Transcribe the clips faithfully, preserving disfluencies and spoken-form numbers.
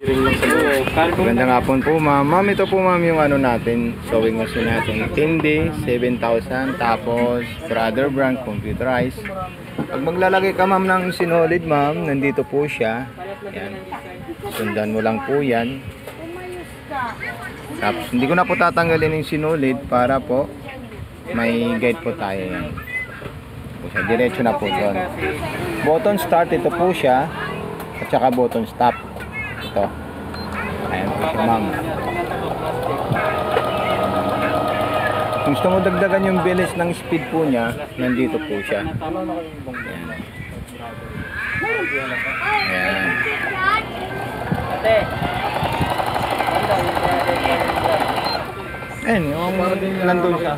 Magandang hapon po ma'am. Ma'am, ito po ma'am yung ano natin, sewing machine natin. Tindi, seven thousand. Tapos, brother brand, computerized. Pag maglalagay ka ma'am ng sinolid ma'am, nandito po siya. Yan. Sundan mo lang po yan. Tapos, hindi ko na po tatanggalin yung sinolid para po may guide po tayo yan. So, diretso na po doon. Button start, ito po siya. At saka button stop. Ito. Ayan po siya ma'am. Kung gusto mo dagdagan yung bilis ng speed po niya, nandito po siya. Ayan. Ayan. Ayan yung nandun siya.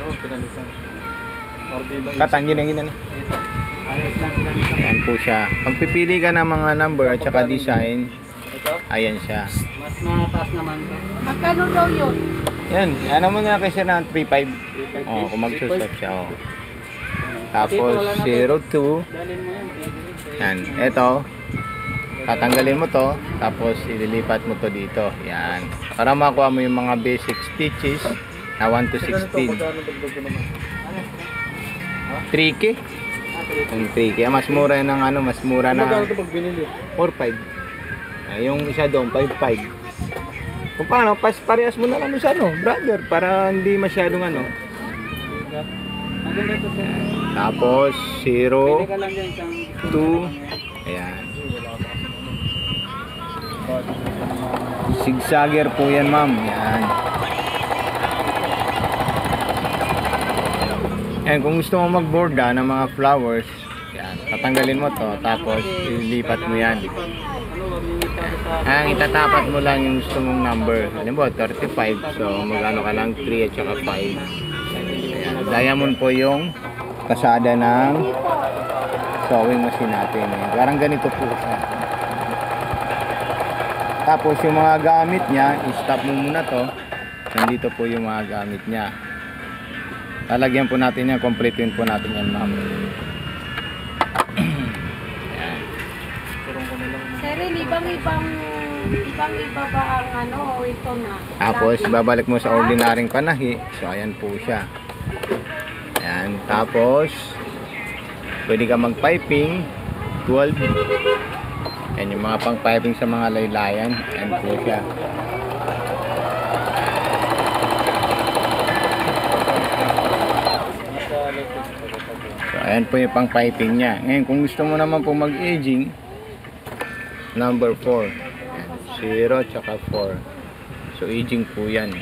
Katangin na gina na. Ayan po siya. Pag pipili ka ng mga number at saka design, ayan siya. Mas mataas naman. Magkano daw yun? Yan, ano mo na kasi na three five. Oh, kung magsusot siya, oh. Tapos zero two. Yan, eto. Tatanggalin mo to, tapos ililipat mo to dito. Yan. Para makuha mo yung mga basic stitches na one to sixteen. three K. Yung three K, mas mura ng ano, mas mura na four five. Ay, yung isa doon five five. Kung paano, pas parehas mo na lang sa ano, brother, para hindi masyadong ano. Tapos zero two. Ayan. Zigzagger po yan ma'am. Yan. Ayan, kung gusto mo magborda ng mga flowers, yan, tatanggalin mo to, tapos ilipat mo yan. Ayan, itatapat mo lang yung gusto mong number. Alam mo, thirty-five, so magano ka lang three at saka five. Ayan, diamond po yung kasada ng sewing machine natin. Ayan, parang ganito po siya. Tapos yung mga gamit niya, i-stop mo muna to. Nandito po yung mga gamit niya. Lalagyan po natin yan, kompletuin po natin yan ma'am. Sir, ibang-ibang ibang-iba ba ang ano, ito na? Tapos babalik mo sa ordinaryong panahi. So ayan po siya. Ayan, tapos pwede ka mag-piping twelve. Ayan yung mga pang-piping sa mga laylayan. Ayan po siya. So ayan po yung pang-piping niya. Ngayon kung gusto mo naman po mag-aging, number four. zero tsaka four. So aging po yan.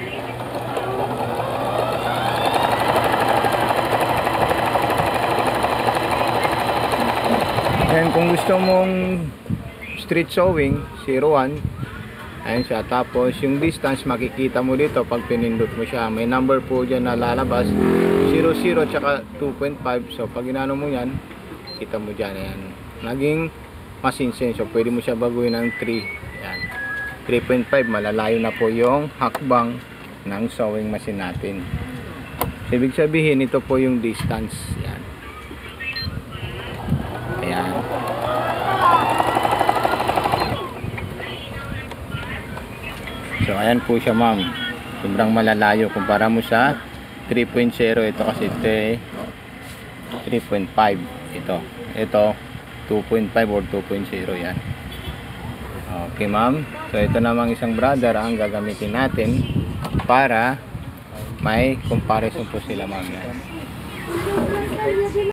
And kung gusto mong street sewing, zero one. Ayan siya. Tapos yung distance makikita mo dito pag pinindot mo siya. May number po dyan na lalabas. zero zero tsaka two point five. So pag inano mo yan, kita mo dyan. Ayan. Naging machine sense. So pwede mo siya baguhin ng three. Ayan. three point five. Malalayo na po yung hakbang ng sewing machine natin. So, ibig sabihin, ito po yung distance. Ayan. Ayan. So ayan po siya ma'am. Sobrang malalayo kumpara mo sa three point zero. Ito kasi ito eh three point five. Ito. Ito two point five or two point zero yan. Okay ma'am. So ito namang isang brother ang gagamitin natin para may comparison po sila ma'am.